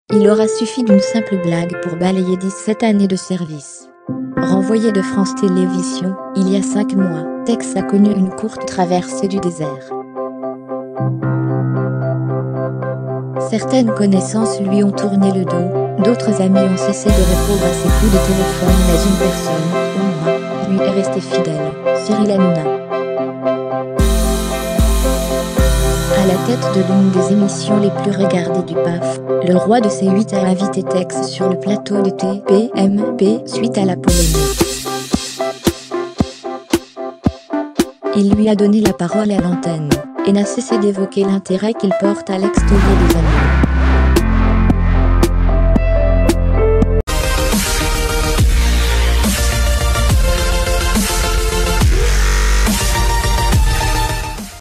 Il aura suffi d'une simple blague pour balayer 17 années de service. Renvoyé de France Télévisions, il y a 5 mois, Tex a connu une courte traversée du désert. Certaines connaissances lui ont tourné le dos, d'autres amis ont cessé de répondre à ses coups de téléphone, mais une personne, au moins, lui est restée fidèle, Cyril Hanouna. À la tête de l'une des émissions les plus regardées du PAF, le roi de C8 a invité Tex sur le plateau de TPMP suite à la polémique. Il lui a donné la parole à l'antenne, et n'a cessé d'évoquer l'intérêt qu'il porte à l'extérieur des amis.